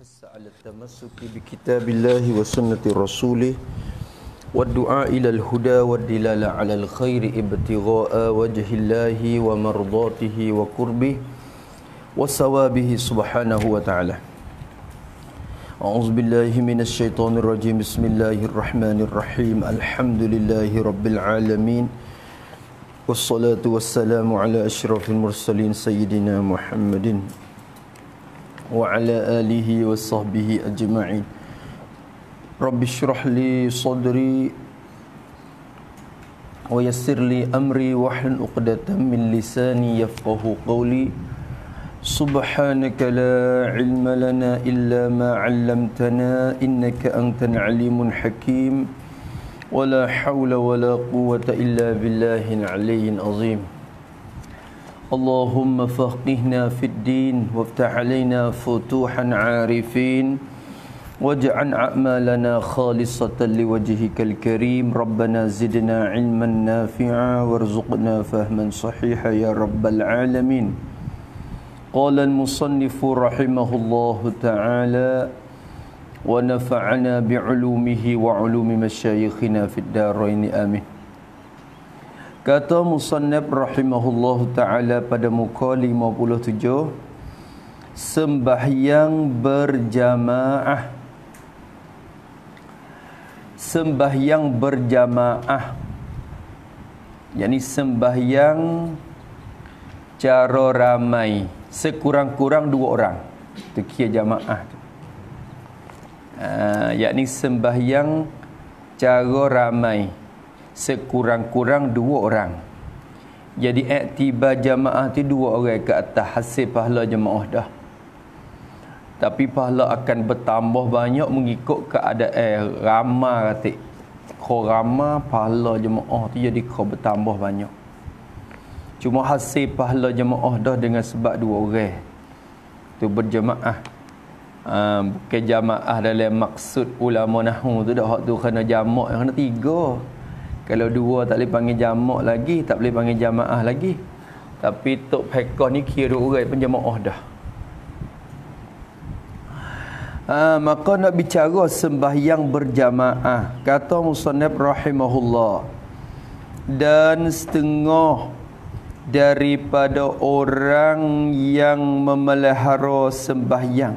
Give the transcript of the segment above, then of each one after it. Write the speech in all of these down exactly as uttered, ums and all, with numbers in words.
حث على التمسك بكتاب الله وسنة رسوله والدعاء إلى الهدى والدلالة على الخير ابتغاء وجه الله ومرضاته وقربه وثوابه سبحانه وتعالى. أعوذ بالله من الشيطان الرجيم. بسم الله الرحمن الرحيم. الحمد لله رب العالمين والصلاة والسلام على أشرف المرسلين سيدنا محمد وعلى آله وصحبه أجمعين. رب اشرح لي صدري ويسر لي أمري واحلل عقدة من لساني يفقه قولي. سبحانك لا علم لنا إلا ما علمتنا إنك أنت العليم الحكيم ولا حول ولا قوة إلا بالله العلي العظيم. اللهم فقهنا في الدين وافتح علينا فتوحا عارفين واجعل أعمالنا خالصة لوجهك الكريم. ربنا زدنا علما نافعا وارزقنا فهما صحيحا يا رب العالمين. قال المصنف رحمه الله تعالى ونفعنا بعلومه وعلوم مشايخنا في الدارين آمين. Kata musannaf rahimahullah ta'ala pada muka lima puluh tujuh, sembahyang berjamaah. Sembahyang berjamaah, yakni sembahyang cara ramai, sekurang-kurang dua orang. Itu kira jamaah tu. Uh, yakni sembahyang cara ramai, sekurang-kurang dua orang. Jadi iktibar jamaah tu dua orang ke atas, hasil pahala jamaah dah. Tapi pahala akan bertambah banyak mengikut keadaan ramai kata. Kau ramai pahala jamaah tu jadi kau bertambah banyak. Cuma hasil pahala jamaah dah dengan sebab dua orang tu berjamaah. Ha, bukan jamaah dalam maksud ulama nahwu tu dah, hak tu kena jamak, kena tiga. Kalau dua tak boleh panggil jamak lagi, tak boleh panggil jamaah lagi. Tapi tok fiqh ni kira dua orang pun jamaah dah. Ha, maka nak bicara sembahyang berjamaah, kata musannaf rahimahullah, dan setengah daripada orang yang memelihara sembahyang,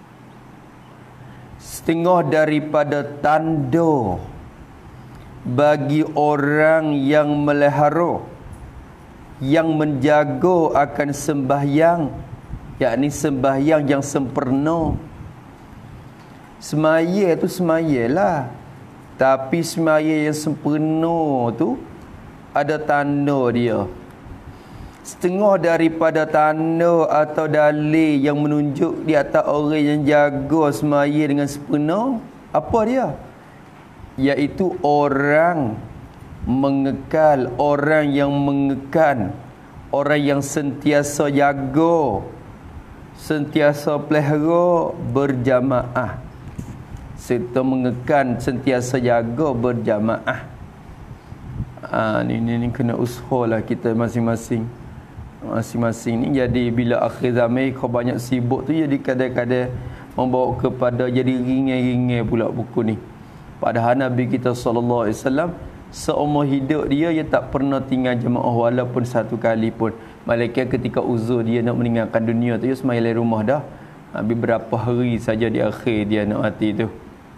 setengah daripada tanda bagi orang yang melihara, yang menjaga akan sembahyang, yakni sembahyang yang sempurna. Semaya tu semayalah, tapi semaya yang sempurna tu ada tanda dia. Setengah daripada tanda atau dalil yang menunjuk di atas orang yang jaga semaya dengan sempurna, apa dia? Iaitu orang mengekal, orang yang mengekal, orang yang sentiasa jaga, sentiasa pelihara berjamaah, serta mengekal, sentiasa jaga berjamaah. Ha, ni, ni, ni kena usaha lah kita masing-masing. Masing-masing ni jadi bila akhir zaman kau banyak sibuk tu, jadi kadang-kadang membawa kepada jadi ringan-ringan pula buku ni. Padahal Nabi kita sallallahu alaihi wasallam seumur hidup dia dia tak pernah tinggal jemaah walaupun satu kali pun. Malaikat ketika uzur dia nak meninggalkan dunia tu, dia semai rumah dah. Beberapa hari saja di akhir dia nak mati tu.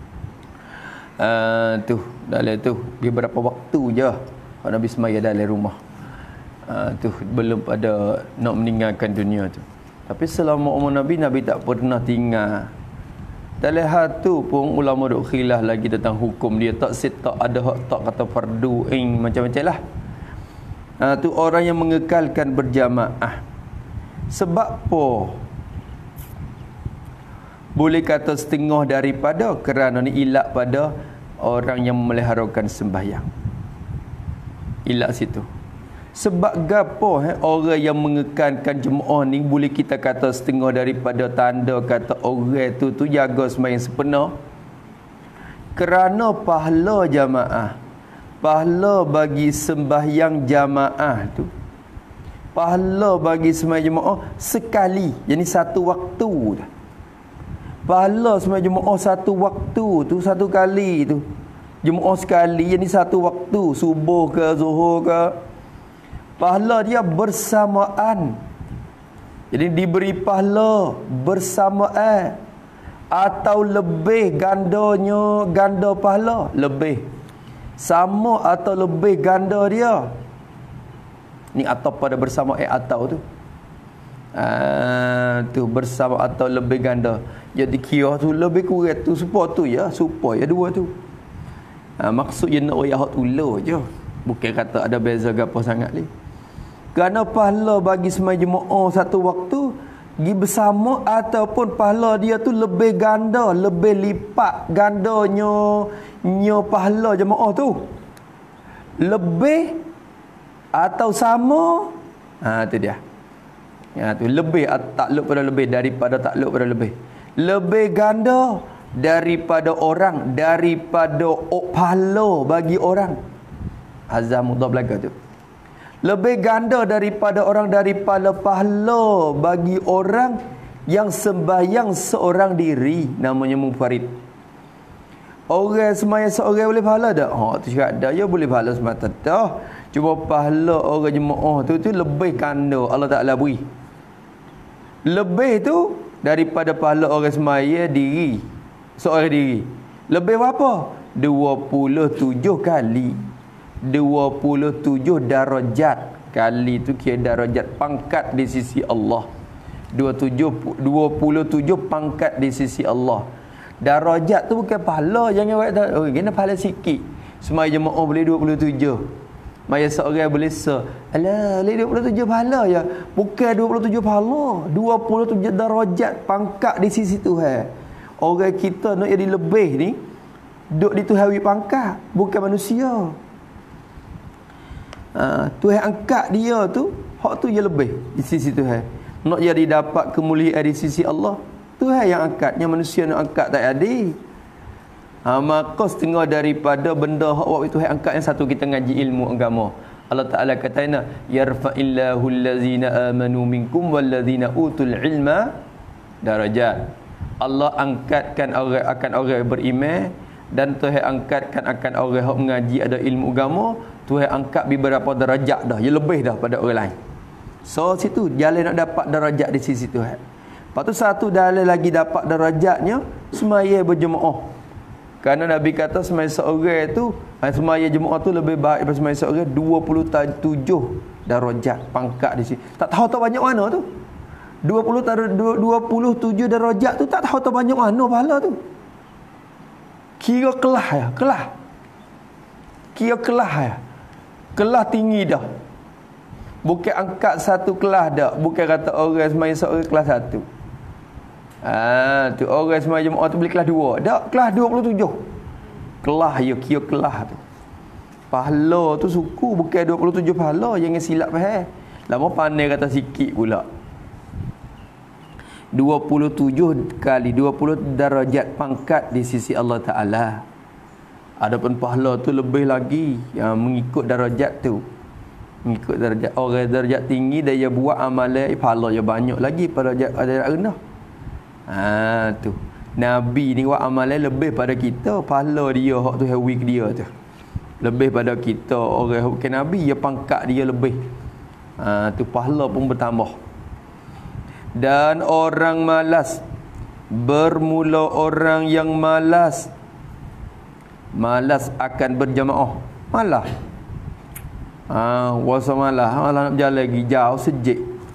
Uh, tu dalam tu beberapa waktu je Nabi semai dalam rumah. Uh, tu belum pada nak meninggalkan dunia tu. Tapi selama umur Nabi, Nabi tak pernah tinggal. Dalam hal tu pun ulama duk khilaf lagi tentang hukum dia. Tak set tak ada hak tak kata fardu ain macam-macam lah. Ha, tu orang yang mengekalkan berjamaah. Sebab apa? Boleh kata setengah daripada, kerana ni ilak pada orang yang memeliharakan sembahyang. Ilak situ. Sebab gapo eh, orang yang mengekalkan jemaah ni boleh kita kata setengah daripada tanda kata orang tu tu jaga sembahyang sempurna? Kerana pahala jamaah, pahala bagi sembahyang jamaah tu, pahala bagi sembahyang jemaah sekali, jadi satu waktu dah. Pahala sembahyang Jumaat satu waktu tu, satu kali tu. Jumaat sekali, yang ni satu waktu, subuh ke zuhur ke. Pahala dia bersamaan. Jadi diberi pahala bersamaan atau lebih, gandanya ganda pahala lebih. Sama atau lebih ganda dia. Ni atau pada bersama eh atau tu. Ah tu bersama atau lebih ganda. Jadi kira tu lebih kurang tu supaya tu ya, supaya dua tu. Ha, maksudnya nak ayah hak tula je. Bukan kata ada beza gapo sangat ni. Kerana pahala bagi sembahyang Jumaat satu waktu gi bersama ataupun pahala dia tu lebih ganda, lebih lipat gandanya nyo pahala jemaah tu. Lebih atau sama, ha tu dia. Ya tu lebih takluk pada lebih daripada takluk pada lebih. Lebih ganda daripada orang, daripada oh, pahala bagi orang. Azam mudhaf belaka tu. Lebih ganda daripada orang, daripada pahala bagi orang yang sembahyang seorang diri, namanya munfarid. Orang sembahyang seorang boleh pahala tak? Ha tu cakap dah ya boleh pahala semata dah. Cuma pahala orang jemaah tu tu lebih ganda Allah Taala beri. Lebih tu daripada pahala orang sembahyang diri, seorang diri. Lebih berapa? dua puluh tujuh kali. dua puluh tujuh darajat. Kali tu kira darajat pangkat di sisi Allah. dua puluh tujuh pangkat di sisi Allah. Darajat tu bukan pahala, jangan buat tahu. Oh, kena pahala sikit. Sembahyang jemaah boleh dua puluh tujuh. Maya seorang boleh se. Alah, boleh dua puluh tujuh pahala ya. Bukan dua puluh tujuh pahala, dua puluh tujuh darajat pangkat di sisi Tuhan. Orang kita nak jadi lebih ni duk di Tuhan pangkat, bukan manusia. Ha, Tuhan angkat dia tu, hak tu je lebih di sisi Tuhan. Nak jadi dapat kemuliaan di sisi Allah, Tuhan yang angkat, yang manusia nak angkat tak ada. Ha, maka setengah daripada benda hak waktu Tuhan angkat yang satu, kita ngaji ilmu agama. Allah Taala katanya yarfa'illahu allazina amanu minkum wallazina utul ilma darajat. Allah angkatkan orang akan orang beriman, dan Tuhan angkatkan akan orang yang mengaji ada ilmu agama. Tuhan angkat beberapa darajat dah, dia lebih dah pada orang lain. So situ jalan nak dapat darajat di sisi Tuhan. Lepas tu satu dalil lagi dapat darajatnya sembahyang berjemaah. Kerana Nabi kata sembahyang seorang tu, sembahyang jemaah tu lebih baik daripada sembahyang seorang, dua puluh tujuh darajat pangkat di sini. Tak tahu tak banyak mana tu. dua puluh dua puluh tujuh darajat tu tak tahu tak banyak mana pahala tu. Kira kelah ya, kelah. Kira kelah ya. Kelah tinggi dah. Bukan angkat satu kelas dah. Bukan kata orang sembahyang seorang kelas satu. Ah, tu orang sembahyang jemaah tu boleh kelas dua. Dak, kelas dua puluh tujuh. Kelah ya, kira kelah tu. Pahala tu suku, bukan dua puluh tujuh pahala, jangan silap faham. Lama pandai kata sikit pula. dua puluh tujuh kali dua puluh darajat pangkat di sisi Allah Taala. Adapun pahala tu lebih lagi yang mengikut darajat tu. Mengikut darajat orang darajat tinggi dia buat amalan, pahala dia banyak lagi pada darajat rendah. Ha tu. Nabi ni buat amalan lebih pada kita, pahala dia hak tu week dia tu. Lebih pada kita orang bukan nabi, ya pangkat dia lebih. Ha tu pahala pun bertambah. Dan orang malas, bermula orang yang malas, malas akan berjamaah, malas. Ah, wasa malas, malas nak berjalan lagi jauh sejik.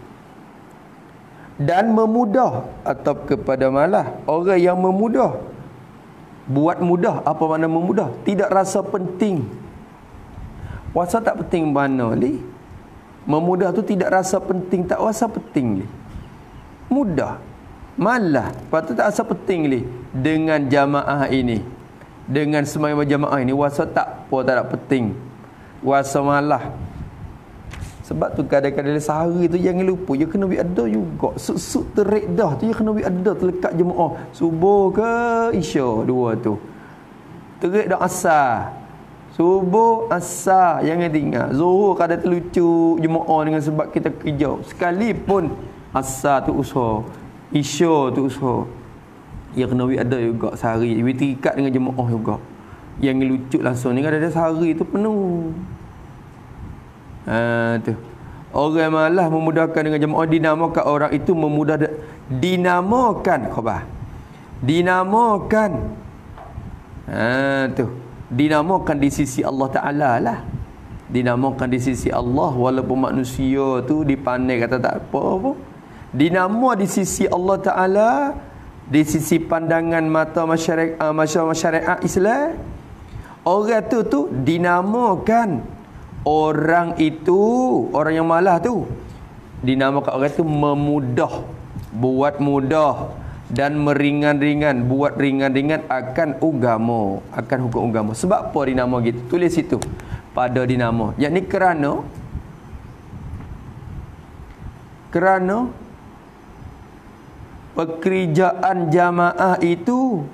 Dan memudah atau kepada malas, orang yang memudah. Buat mudah, apa makna memudah? Tidak rasa penting. Wasa tak penting mana li? Memudah tu tidak rasa penting, tak rasa penting li. Mudah, malah, lepas tu tak rasa penting li. Dengan jamaah ini, dengan sembahyang berjamaah ini, wasa tak apa, tak ada penting. Wasa malah. Sebab tu kadang-kadang sehari tu jangan lupa, dia kena bi ada juga. Suk-suk terik dah tu, dia kena bi ada terlekat jemaah. Subuh ke isya dua tu. Terik dah asar. Subuh asar, jangan tinggal. Zuhur kadang terlucu jemaah dengan sebab kita kerja. Sekalipun asar tu usaha, isya tu usaha. Ya kena wit ada juga sehari. Wit terikat dengan jemaah juga. Yang lucu langsung ni kadang-kadang sehari tu penuh. Ha tu. Orang malah memudahkan dengan jemaah, dinamakan orang itu memudah, dinamakan khabar. Dinamakan. Ha tu. Dinamakan di sisi Allah Taala lah. Dinamakan di sisi Allah walaupun manusia tu dipandai kata tak apa-apa. Dinama di sisi Allah Taala, di sisi pandangan mata masyarakat uh, masyarakat Islam, orang tu tu dinamakan orang itu, orang yang malah tu dinamakan orang tu memudah, buat mudah dan meringan-ringan, buat ringan-ringan akan agama, akan hukum agama. Sebab apa dinama gitu? Tulis situ pada dinama. Yakni kerana kerana pekerjaan jamaah itu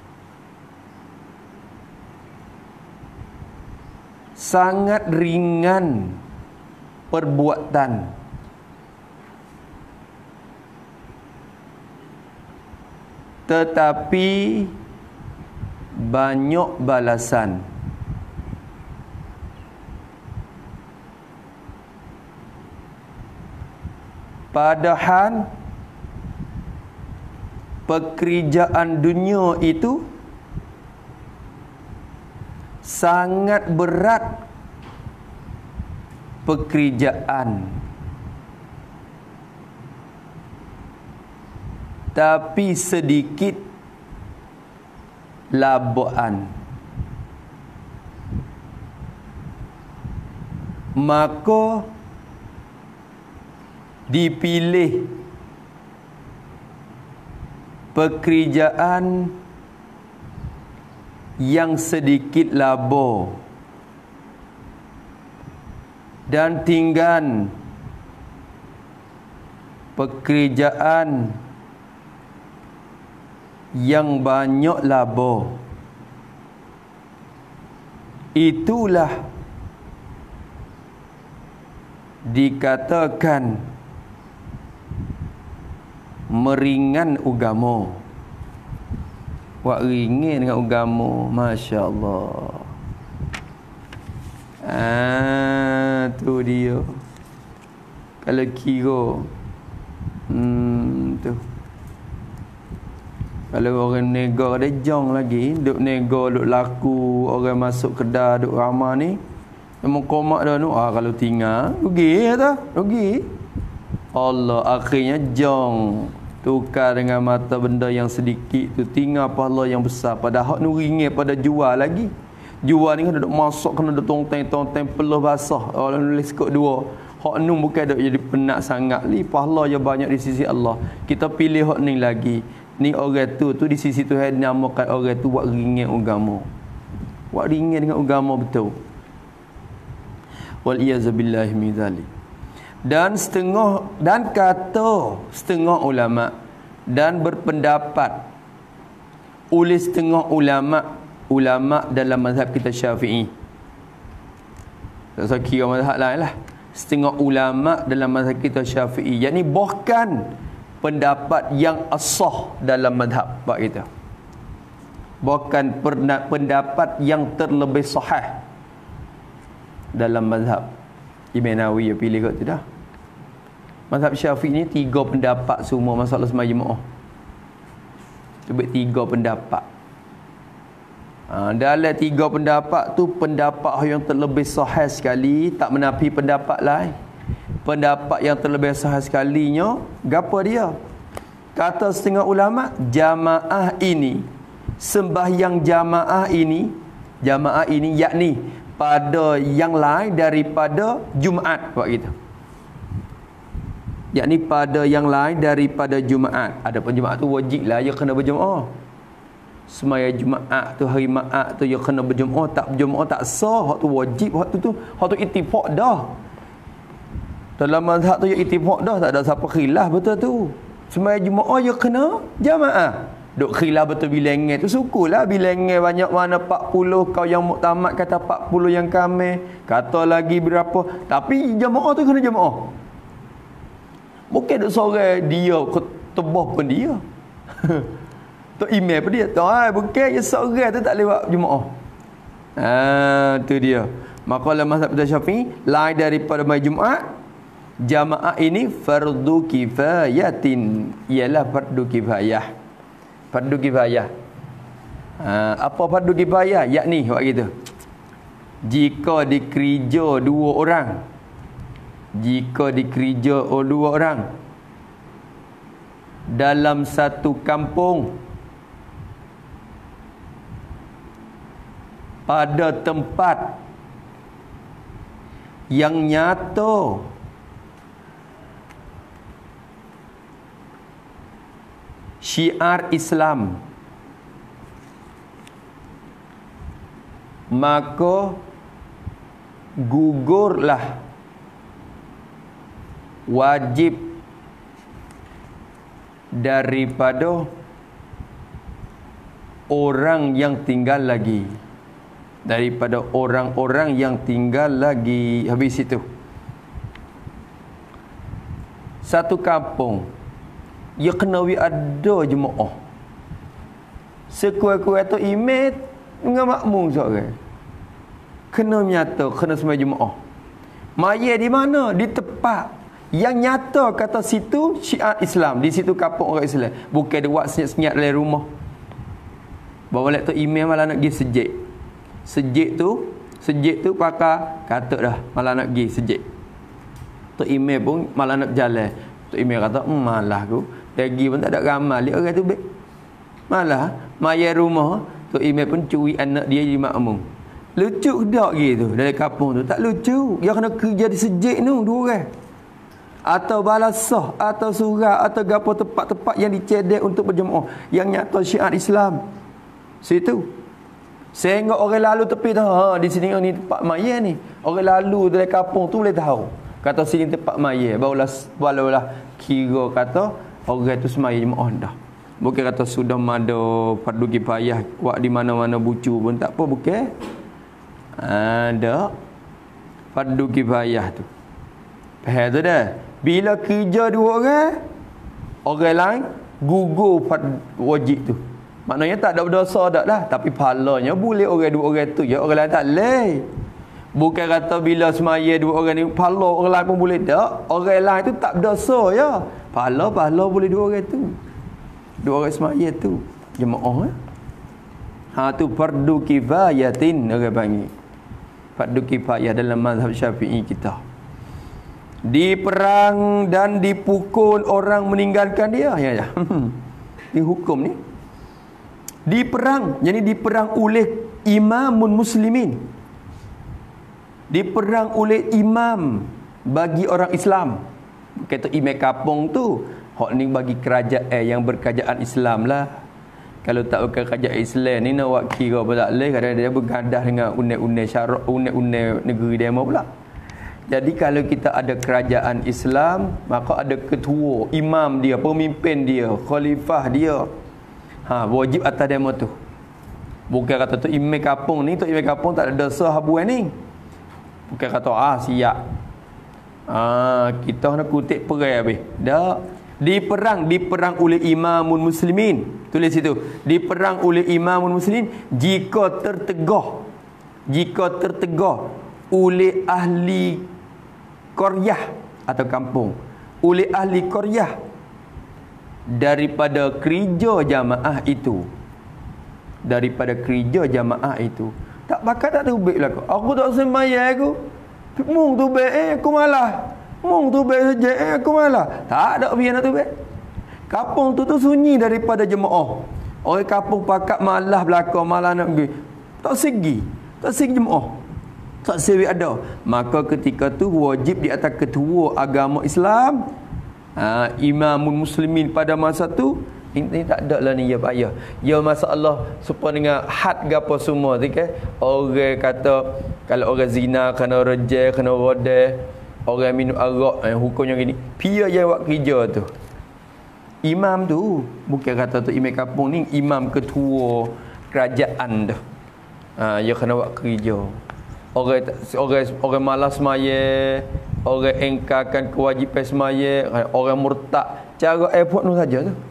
sangat ringan perbuatan, tetapi banyak balasan. Padahal pekerjaan dunia itu sangat berat pekerjaan, tapi sedikit labuan. Maka dipilih pekerjaan yang sedikit laba dan tinggal pekerjaan yang banyak laba. Itulah dikatakan meringan agama. Wak ringin dengan agama, masya-Allah. Ah, tu dia. Kalau kira hmm tu. Kalau orang nego ada jong lagi, duk nego, duk laku, orang masuk kedai duk ramai ni, memang komak dah nu. Ah kalau tinggal, rugi tak? Rugi. Allah akhirnya jong tukar dengan mata benda yang sedikit tu, tinggal pahala yang besar. Padahal nu ringgit pada jual lagi. Jual ni kan duk masak, kena duk tong-teng-tong-teng peluh basah. Orang nulis kod dua. Hak nu bukan duk jadi penat sangat li, pahala yang banyak di sisi Allah. Kita pilih hak ni lagi. Ni orang tu tu di sisi Tuhan namakan orang tu buat ringgit agama. Buat ringgit dengan agama betul. Wal iyazabillahi min zalik. Dan setengah, dan kata setengah ulama dan berpendapat oleh setengah ulama ulama dalam mazhab kita Syafi'i. Tak usah kira mazhab lain lah. Setengah ulama dalam mazhab kita Syafi'i, yakni bahkan pendapat yang asah dalam mazhab bab kita, bahkan pendapat yang terlebih sahih dalam mazhab Ibn Nawawi. Ya pilih kat tu dah. Mazhab Syafi'i ni tiga pendapat semua masalah sembahyang jemaah. Cuba tiga pendapat. Ha, dalam tiga pendapat tu, pendapat yang terlebih sahih sekali, tak menafi pendapat lain. Pendapat yang terlebih sahih sekalinya, gapo dia? Kata setengah ulama, jamaah ini, sembahyang jamaah ini, jamaah ini yakni pada yang lain daripada Jumaat buat kita. Yakni pada yang lain daripada Jumaat. Adapun Jumaat tu wajib lah ya kena berjemaah. Semaya Jumaat tu, hari Maat tu ya kena berjemaah, tak berjemaah tak sah. Hak tu wajib, hak tu tu, hak tu ittifaq dah. Dalam mazhab tu ya ittifaq dah, tak ada siapa khilaf betul tu. Semaya Jumaat ya kena jamaah. Duk khilaf betul bilangan tu, syukurlah bilangan banyak mana empat puluh, kau yang muktamad kata empat puluh yang kami, kata lagi berapa, tapi jemaah tu kena jemaah. Bukan duk sore dia tebah pun dia. Tu email apa dia? Tu ah bukan je seorang tu tak lewat Jumaat. Ah tu dia. Maka dalam mazhab Syafi'i lain daripada mai Jumaat, jamaah ini fardu kifayatin, ialah fardu kifayah. Fardu kifayah. Ha, apa fardu kifayah? Yakni buat gitu. Jika dikerja dua orang, jika dikerja oh dua orang dalam satu kampung pada tempat yang nyata syiar Islam, maka gugurlah wajib daripada orang yang tinggal lagi, daripada orang-orang yang tinggal lagi. Habis itu satu kampung ya kena wi ada jemaah sekuat-kuat tu imam dengan makmum seorang kena nyata, kena semua jemaah. Mayat di mana? Di tempat yang nyata kata situ syiar Islam, di situ kampung orang Islam, bukan dia buat senyap-senyap dalam rumah. Bawa lek tu imam malah nak pergi sejik. Sejik tu, sejik tu pakar kata dah malah nak pergi sejik. Tu imam pun malah nak jalan. Tu imam kata, "Hmm, malah aku. Pergi pun tak ada ramal dia orang tu baik." Malah mayat rumah, tu imam pun curi anak dia jadi makmum. Lucu ke tak gitu dari kampung tu? Tak lucu. Dia kena kerja di sejik tu dua orang. Atau balasah, atau surah, atau gapo tempat-tempat yang dicedek untuk berjemaah yang nyata syiar Islam. Situ. Sehingga orang lalu tepi tu, ha di sini ni tempat mayat ni. Orang lalu dari kampung tu boleh tahu. Kata sini tempat mayat. Barulah barulah kira kata orang tu semaya jemaah dah. Bukan kata sudah ada fardu kifayah buat di mana-mana bucu pun tak apa, bukan. Ada fardu kifayah tu. Faham tu dah? Bila kerja dua orang, orang lain gugur fardu wajib tu. Maknanya tak ada berdosa dak dah, tapi pahalanya boleh orang dua orang tu je, orang lain tak boleh. Bukan kata bila semaya dua orang ni pahala orang lain pun boleh tak. Orang lain tu tak berdosa ya. Pahala-pahala boleh dua orang tu. Dua orang semaya tu jemaah eh? Ha tu fardu kifayatin orang panggil. Fardu kifayah dalam mazhab Syafi'i kita. Diperang dan dipukul orang meninggalkan dia. Ya ya. Ini hukum ni. Diperang, jadi diperang oleh imamun muslimin. Diperang oleh imam bagi orang Islam. Kata imam kampung tu, hak ni bagi kerajaan eh, yang berkerajaan Islam lah. Kalau tak bukan kerajaan Islam ni nak buat kira apa tak boleh, kadang dia bergadah dengan undang-undang syarak, undang-undang negeri dia mau pula. Jadi kalau kita ada kerajaan Islam, maka ada ketua, imam dia, pemimpin dia, khalifah dia. Ha, wajib atas demo tu. Bukan kata tu imam kampung ni, tu imam kampung tak ada dosa habuan ni. Bukan kata ah siap. Ah kita nak kutip perai habis. Dak. Diperang, diperang oleh imamun muslimin. Tulis situ. Diperang oleh imamun muslimin jika tertegah. Jika tertegah oleh ahli qaryah atau kampung. Oleh ahli qaryah daripada kerja jamaah itu, daripada kerja jamaah itu tak bakal tak tubik lah aku. Aku tak sembahyang aku. Mung tubik eh aku malah. Mung tubik saja eh aku malah. Tak ada biar nak tubik. Kampung tu tu sunyi daripada jemaah. Orang kampung pakat malah belakang malah nak pergi. Tak segi. Tak segi jemaah. Tak sewi ada. Maka ketika tu wajib di atas ketua agama Islam, ha, imamun muslimin pada masa tu, ini tak ada lah ni ya payah. Ya masalah supaya dengan had gapo semua tu kan. Orang kata kalau orang zina kena rejam, kena rodeh, orang minum arak, eh, hukumnya gini. Pia yang buat kerja tu. Imam tu bukan kata tu imam kampung ni, imam ketua kerajaan tu. Ha, dia kena buat kerja. Orang orang orang malas semaya, orang engkarkan kewajipan semaya, orang murtad, cara airport tu saja tu.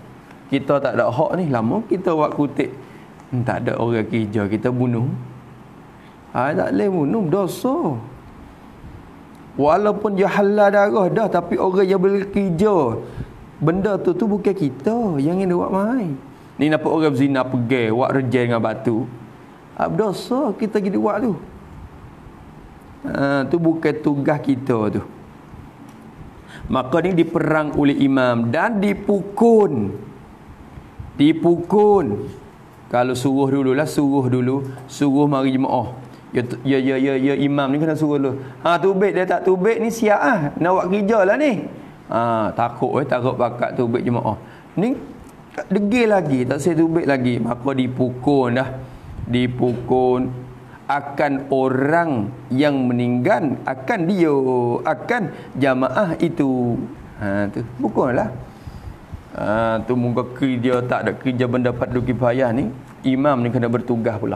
Kita tak ada hak ni. Lama kita buat kutip. Hmm, tak ada orang kerja, kita bunuh. Ha, tak boleh bunuh, dosa. Walaupun dia halal darah dah, tapi orang yang bekerja, benda tu tu bukan kita yang ini buat mai. Ni nampak orang berzina pergi, buat rejal dengan batu. Ha, dosa kita pergi buat tu. Ha, tu bukan tugas kita tu. Maka ni diperang oleh imam dan dipukul. Dipukul. Kalau suruh dululah, suruh dulu, suruh mari jemaah. Ya, ya ya ya ya imam ni kena suruh dulu. Ha, tubik dia tak tubik ni siap ah. Nak buat kerja lah ni. Ha, takut eh takut bakat tubik jemaah. Ni degil lagi, tak saya tubik lagi, maka dipukul dah. Dipukul akan orang yang meninggal, akan dia, akan jamaah itu. Ha tu bukanlah. Ha tu muka kerja tak ada kerja benda fardu kifayah ni, imam ni kena bertugas pula.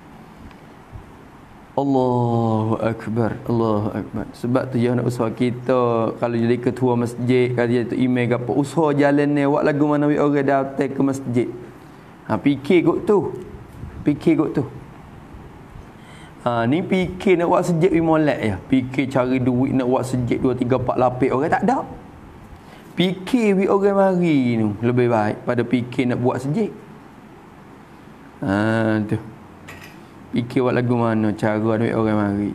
Allahu akbar, Allahu akbar. Sebab tu jangan usaha kita kalau jadi ketua masjid, kalau jadi tu imam ke apa, usaha jalan ni buat lagu mana orang datang ke masjid. Ha fikir kot tu. Fikir kot tu. Ha ni fikir nak buat masjid we molek ya. Fikir cari duit nak buat masjid dua tiga empat lapis orang tak ada. Fikir we orang mari ni lebih baik pada fikir nak buat masjid. Ha tu. Fikir buat lagu mana cara duit orang mari.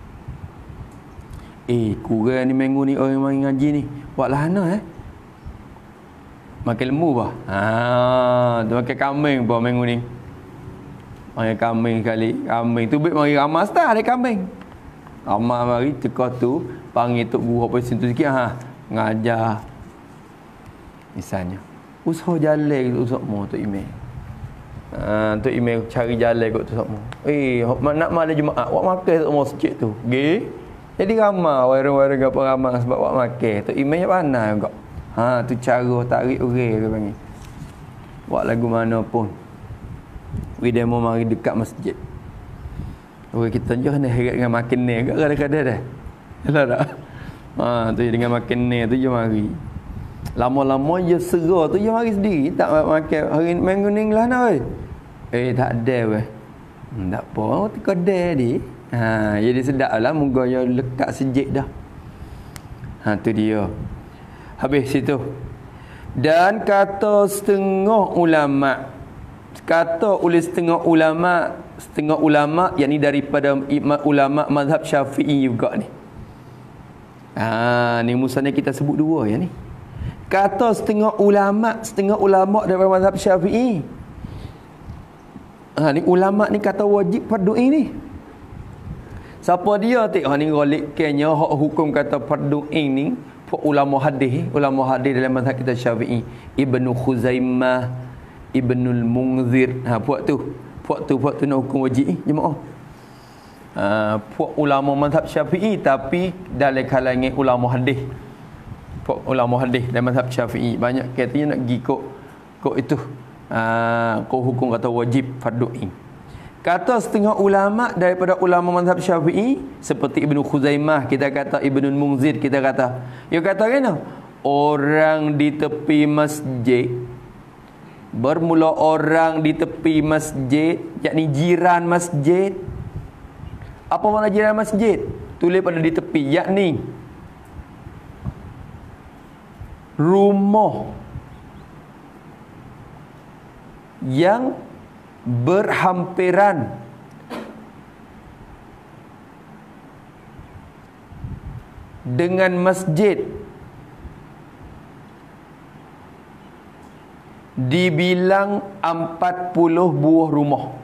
Eh, kurang ni minggu ni orang mari ngaji ni. Buat lahana eh. Makan lembu bah. Ha, tu makan kambing bah minggu ni. Makan kambing kali. Kambing tu bit mari ramas dah ada kambing. Ramas mari teka tu panggil tok guru apa situ sikit ha. Ngajar. Misalnya. Usaha jalan usaha mo tu email. Ha, tu email cari jalan kot tu semua. Eh, nak malam Jumaat, buat makan tu masjid tu. Ge. Jadi ramai orang-orang apa ramai sebab buat makan. Tu email pandai juga. Ha, tu cara tarik orang dia panggil. Buat lagu mana pun. We demo mari dekat masjid. Orang kita je kena heret dengan makan ni agak kadang-kadang dah. Yalah tak? Ha, tu dengan makan ni tu je mari. Lama-lama je serah tu je mari sendiri. Tak makan hari minggu ni lah nak oi. Eh tak ada weh. Hmm, tak apa, teka dah dia. Ha, jadi sedaplah moga yo lekat sejik dah. Ha tu dia. Habis situ. Dan kata setengah ulama, kata oleh setengah ulama, setengah ulama yakni daripada ulama mazhab Syafi'i juga ni. Ha ni musanya kita sebut dua ya ni. Kata setengah ulama, setengah ulama daripada mazhab Syafi'i. Ha ni ulama ni kata wajib fardu ain ni. Siapa dia tik? Ha ni golik kenya hak hukum kata fardu ain ni, ulama hadis, ulama hadis dalam mazhab kita Syafi'i, Ibnu Khuzaimah, Ibnul Munzir. Ha puak tu. Puak tu puak tu nak hukum wajib ni jemaah. Ha puak ulama mazhab Syafi'i tapi dalam kalangan ulama hadis. Puak ulama hadis dalam mazhab Syafi'i banyak katanya nak pergi kok kok itu. Ah, kau hukum kata wajib fardu ain. Kata setengah ulama daripada ulama mazhab Syafi'i seperti Ibnu Khuzaimah, kita kata Ibnul Munzir, kita kata. Dia kata kena orang di tepi masjid, bermula orang di tepi masjid, yakni jiran masjid. Apa makna jiran masjid? Tulis pada di tepi, yakni rumah yang berhampiran dengan masjid dibilang empat puluh buah rumah.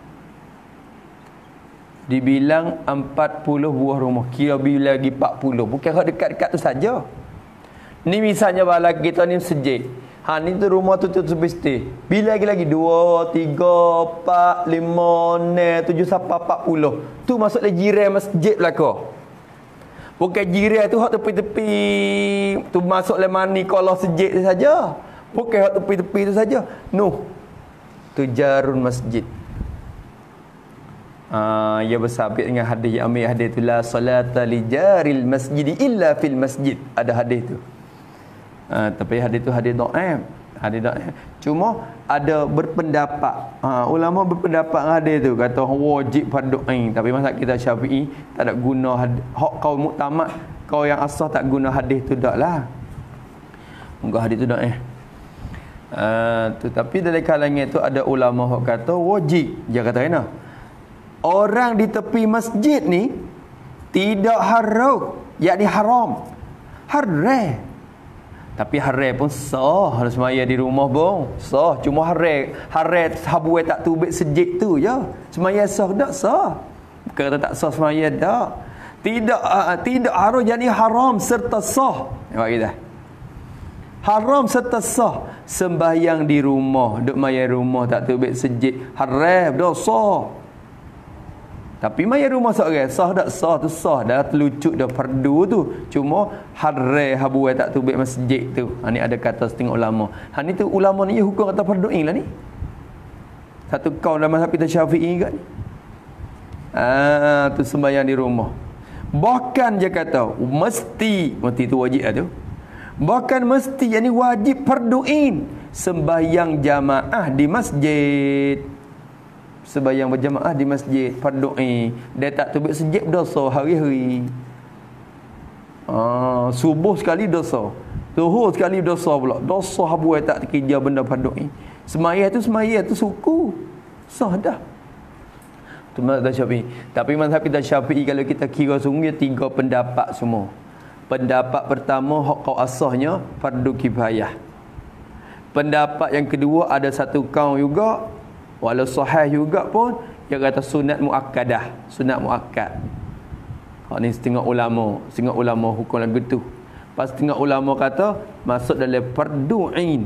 Dibilang empat puluh buah rumah. Kira bila lagi empat puluh. Bukan hak dekat-dekat tu saja. Ni misalnya bala kita ni masjid. Ha ni tu rumah tu tu mesti. Bila lagi-lagi dua, tiga, empat, lima, enam, tujuh sampai empat puluh. Tu masuklah jiran masjid belaka. Bukan jiran tu hak tepi-tepi tu masuklah mani kalau masjid tu saja. Bukan hak tepi-tepi tu saja. No. Tu jarun masjid. Ah, ia bersabit dengan hadis yang ambil hadis tu la salata li jaril masjid illa fil masjid. Ada hadis tu. Ha, tapi hadis tu hadis dhaif. Ada tak? Cuma ada berpendapat. Ha, ulama berpendapat dengan hadis tu kata wajib fardu ain, tapi mazhab kita Syafi'i tak ada guna hadis. Hak kau muktamad, kau yang asah tak guna hadis tu daklah. Muka hadis tu dak eh. Uh, tetapi dalam kalangan itu ada ulama yang kata wajib. Dia kata kena orang di tepi masjid ni tidak haram, yakni haram, haram. Tapi haram pun sah harus semaya di rumah pun sah. Cuma haram haram habuai tak tubik sejid tu je. Semaya sah tak sah. Bukan kata tak sah semaya tak. Tidak uh, tidak haram jadi haram serta sah. Nampak kita? Haram serta sah. Sembahyang di rumah, duk maya rumah tak tubik sejid, haram dosa. Tapi maya rumah seorang sah tak sah tu sah dah, terlucut dah fardu tu. Cuma haram habuai tak tubik masjid tu. Ha ni ada kata setengah ulama. Ha ni tu ulama ni hukum kata fardu ain lah ni. Satu kaum dalam mazhab kita Syafi'i kat ni. Ah tu sembahyang di rumah. Bahkan dia kata mesti, mesti tu wajib lah tu. Bahkan mesti, yang ni wajib fardu ain sembahyang jamaah di masjid. Sembahyang berjamaah di masjid fardu ain. Dia tak tubik sejid dosa hari-hari. Ah, subuh sekali dosa. Zuhur sekali dosa pula. Dosa habuai tak kerja benda fardu ain. Semaya tu semaya tu suku. Sah dah. Tu mazhab Syafi'i. Tapi mazhab kita Syafi'i kalau kita kira sungguh tiga pendapat semua. Pendapat pertama hak kau asahnya fardu kifayah. Pendapat yang kedua ada satu kaum juga walau sahih juga pun dia kata sunat muakkadah, sunat muakkad. Hak ni setengah ulama, setengah ulama hukum lagu tu. Pas setengah ulama kata masuk dalam fardu ain.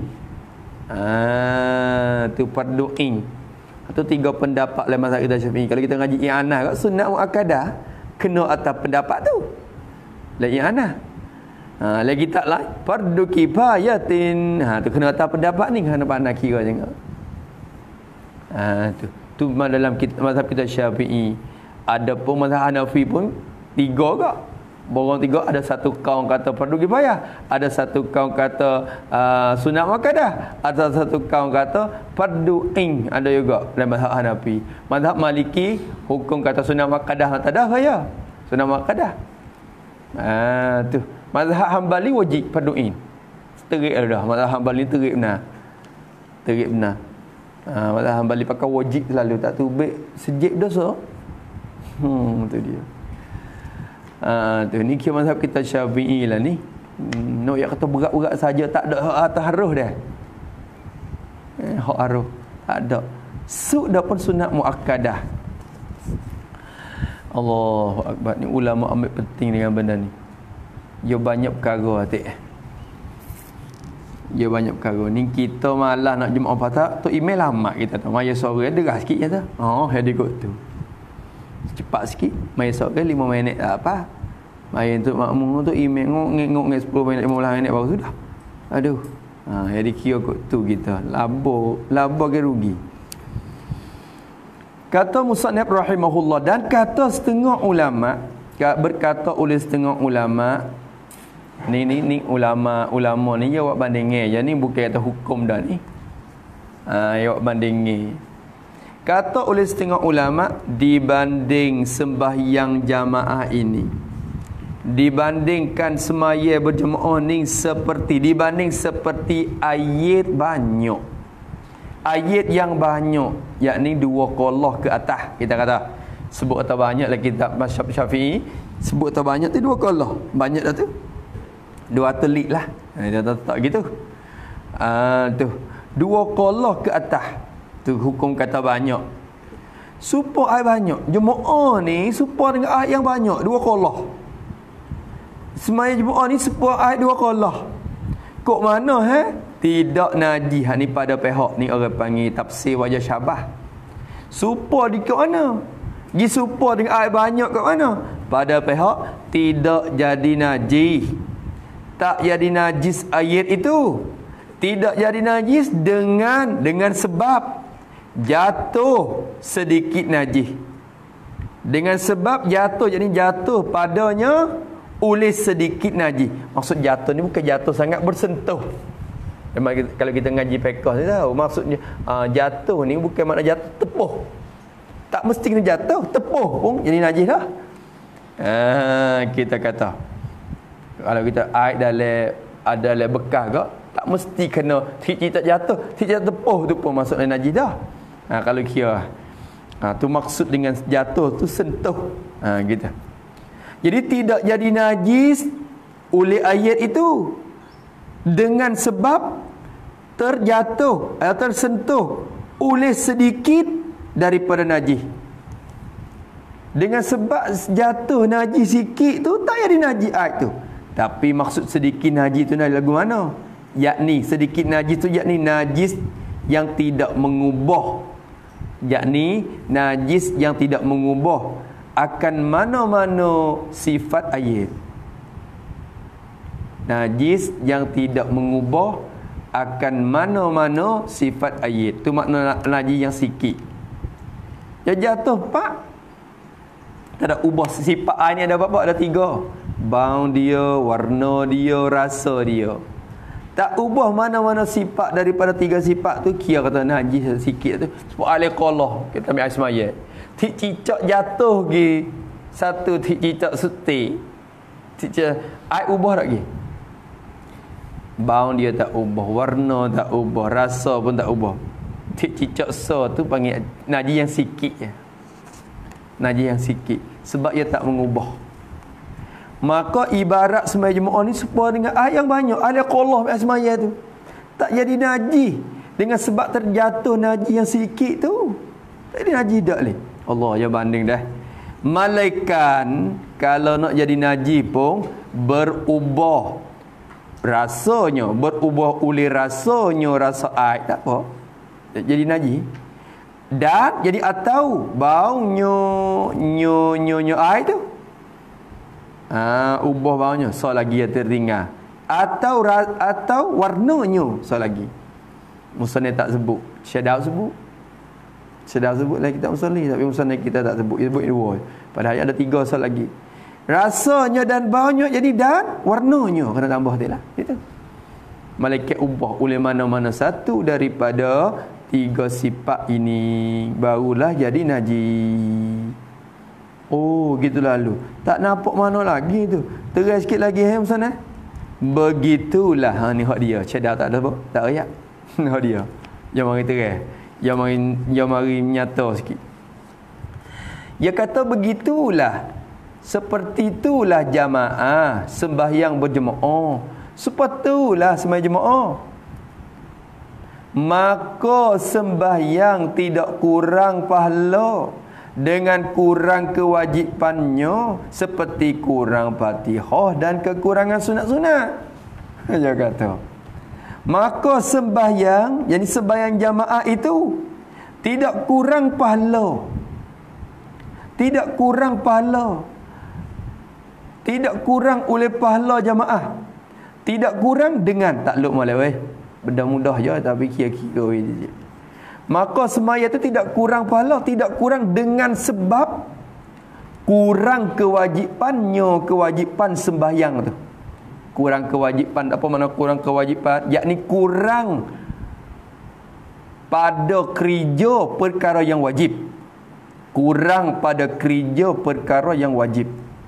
Ah, tu fardu ain. Itu tiga pendapat dalam mazhab kita Syafi'i. Kalau kita ngaji i'anah kat sunat muakkadah kena atas pendapat tu. La i'anah. Ha, lagi tak lain fardu kifayatin. Ha tu kena atas pendapat ni, kena pandai kira jangan. Ha, tu tu dalam kita, mazhab kita Syafi'i. Ada pun mazhab Hanafi pun tiga ke. Borong tiga, ada satu kaum kata fardu kifayah, ada satu kaum kata uh, sunat muakkadah, ada satu kaum kata fardu ain, ada juga dalam mazhab Hanafi. Mazhab Maliki hukum kata sunat muakkadah tak ada saya. Sunat muakkadah. Ah tu. Mazhab Hambali wajib fardu ain. Terik dah. Mazhab Hambali terik benar. Terik benar. Ha, mazhab Hambali pakai wajib selalu, tak tubik sejid dosa. Hmm, tu dia. Ah tu ni kira mazhab kita Syafi'i lah ni. Hmm, nak yang kata berat-berat saja tak ada hak atas haruh dah. Eh, hak haruh tak ada. Su dah pun sunat muakkadah. Allahu akbar, ni ulama ambil penting dengan benda ni. Dia banyak perkara atik. Dia banyak perkara. Ni kita malas nak Jumaat Fatah tu email lama kita tu. Maya sore derah sikit je tu. Oh, ada kot tu. Cepat sikit. Maya sore lima minit tak apa. Maya tu makmum tu email ngok-ngok ngok sepuluh minit lima belas minit baru sudah. Aduh. Ha, jadi kira kot tu kita. Labo, labo ke rugi. Kata musannif rahimahullah, dan kata setengah ulama, berkata oleh setengah ulama, ni ni ni ulama ulama ni jawab bandingnya, jadi ni bukan kata hukum dah ni. Ah, jawab bandingnya. Kata oleh setengah ulama, dibanding sembahyang jamaah ini, dibandingkan semaya berjemaah ni seperti, dibanding seperti ayat banyak, ayat yang banyak, yakni dua qalah ke atas. Kita kata sebut atau banyak lah kitab mazhab Syafi'i, sebut atau banyak tu dua qalah, banyak dah tu dua telik lah. Dia tak, tak gitu. Ah tu dua qalah ke atas tu hukum kata banyak. Supaya ayat banyak, jemaah ni supaya dengan ayat yang banyak, dua qalah. Semaya jemaah ni supaya ayat dua qalah. Kok mana he? Tidak najis. Ha ni pada pihak ni orang panggil tafsir wajah syabah. Supaya di kat mana? Gi supaya dengan ayat banyak kat mana? Pada pihak tidak jadi najis. Tak jadi najis ayat itu. Tidak jadi najis dengan dengan sebab jatuh sedikit najis. Dengan sebab jatuh, jadi jatuh padanya oleh sedikit najis. Maksud jatuh ni bukan jatuh sangat bersentuh. Memang kita, kalau kita ngaji fiqh ni tahu maksudnya uh, jatuh ni bukan makna jatuh tepuh. Tak mesti kena jatuh, tepuh pun jadi najis dah. Ah, kita kata kalau kita air dalam ada dalam bekas ke, tak mesti kena tik tak jatuh, tik tak tepuh tu pun maksudnya najis dah. Ha, kalau kira ha, tu maksud dengan jatuh tu sentuh. Ha, gitu. Jadi tidak jadi najis oleh ayat itu dengan sebab terjatuh atau tersentuh oleh sedikit daripada najis. Dengan sebab jatuh najis sikit tu tak jadi najis air tu. Tapi maksud sedikit najis tu lagu mana? Yakni sedikit najis tu yakni najis yang tidak mengubah. Yakni najis yang tidak mengubah akan mana-mana sifat air. Najis yang tidak mengubah akan mana-mana sifat air. Tu makna najis yang sikit. Yang jatuh pak tak ada ubah sifat air ni ada apa-apa? Ada tiga. Bau dia, warna dia, rasa dia. Tak ubah mana-mana sifat daripada tiga sifat tu, kira kata najis sikit tu. Sebab alaqallah kita ambil air semaya. Tik cicak jatuh gi satu tik cicak sutik. Cicak air ubah tak gi? Bau dia tak ubah, warna tak ubah, rasa pun tak ubah. Tik cicak so tu panggil najis yang sikit je. Najis yang sikit sebab ia tak mengubah. Maka ibarat sembahyang Jumaat ni serupa dengan air yang banyak. Alaqallah sembahyang tu tak jadi najis dengan sebab terjatuh najis yang sikit tu. Tak jadi najis dak leh. Allah ya banding dah. Malaikat kalau nak jadi najis pun berubah rasanya, berubah oleh rasanya rasa air tak apa. Jadi najis. Dan jadi atau baunya nyo nyo nyo air tu. Ah, ha, ubah baunya so lagi ya tertinggal. Atau atau warnanya so lagi. Musannif tak sebut. Syadab sebut. Syadab sebut lagi kita musannif tapi musannif kita tak sebut. Dia sebut dua. Padahal ada tiga so lagi. Rasanya dan baunya jadi dan warnanya kena tambah dia lah. Gitu. Malaikat ubah oleh mana-mana satu daripada tiga sifat ini barulah jadi najis. Oh gitu lalu. Tak nampak mana lagi tu. Terai sikit lagi hai sana. Begitulah ha ni hak dia. Cedak tak ada apa? Tak ayat. Hak dia. Yang mari terai. Yang mari yang mari nyata sikit. Dia kata begitulah. Seperti itulah jamaah sembahyang berjemaah. Sepatutlah sembahyang jemaah. Maka sembahyang tidak kurang pahala dengan kurang kewajipannya seperti kurang Fatihah dan kekurangan sunat-sunat. Dia kata. Maka sembahyang, yakni sembahyang jamaah itu tidak kurang pahala. Tidak kurang pahala. Tidak kurang oleh pahala jamaah. Tidak kurang dengan takluk malam weh. Benda mudah je tapi kira-kira je. Maka semaya itu tidak kurang pahala, tidak kurang dengan sebab kurang kewajipannya, kewajipan sembahyang tu. Kurang kewajipan, apa makna kurang kewajipan? Yakni kurang pada kerja perkara yang wajib. Kurang pada kerja perkara yang wajib.